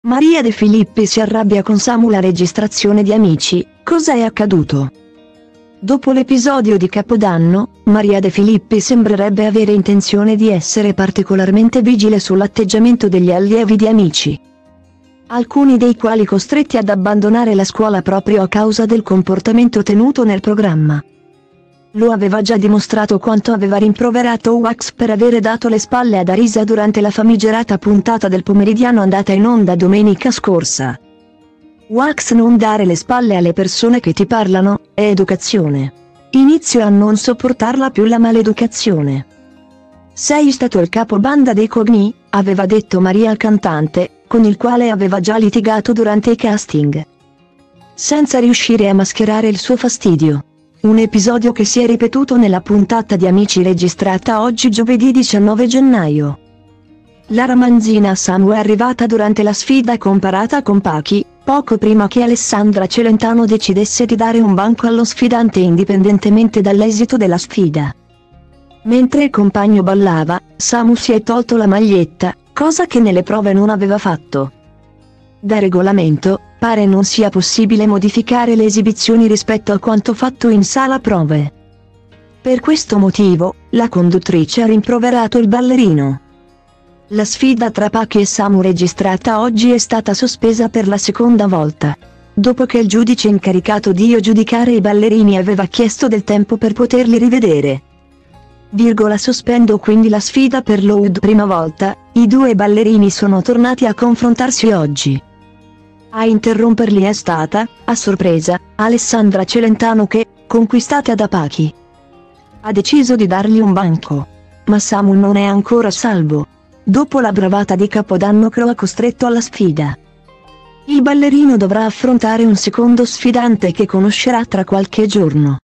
Maria De Filippi si arrabbia con Samu. La registrazione di Amici, cosa è accaduto? Dopo l'episodio di Capodanno, Maria De Filippi sembrerebbe avere intenzione di essere particolarmente vigile sull'atteggiamento degli allievi di Amici, alcuni dei quali costretti ad abbandonare la scuola proprio a causa del comportamento tenuto nel programma. Lo aveva già dimostrato quanto aveva rimproverato Wax per avere dato le spalle ad Arisa durante la famigerata puntata del pomeridiano andata in onda domenica scorsa. Wax: non dare le spalle alle persone che ti parlano, è educazione. Inizio a non sopportarla più la maleducazione. Sei stato il capobanda dei Cogni, aveva detto Maria al cantante, con il quale aveva già litigato durante i casting, senza riuscire a mascherare il suo fastidio. Un episodio che si è ripetuto nella puntata di Amici registrata oggi giovedì 19 gennaio. La ramanzina Samu è arrivata durante la sfida comparata con Pachi, poco prima che Alessandra Celentano decidesse di dare un banco allo sfidante indipendentemente dall'esito della sfida. Mentre il compagno ballava, Samu si è tolto la maglietta, cosa che nelle prove non aveva fatto. Da regolamento, pare non sia possibile modificare le esibizioni rispetto a quanto fatto in sala prove. Per questo motivo, la conduttrice ha rimproverato il ballerino. La sfida tra Pachi e Samu registrata oggi è stata sospesa per la seconda volta, dopo che il giudice incaricato di giudicare i ballerini aveva chiesto del tempo per poterli rivedere. Sospendo quindi la sfida per l'ultima volta, i due ballerini sono tornati a confrontarsi oggi. A interromperli è stata, a sorpresa, Alessandra Celentano che, conquistata da Pachi, ha deciso di dargli un banco. Ma Samu non è ancora salvo, dopo la bravata di Capodanno che lo ha costretto alla sfida. Il ballerino dovrà affrontare un secondo sfidante che conoscerà tra qualche giorno.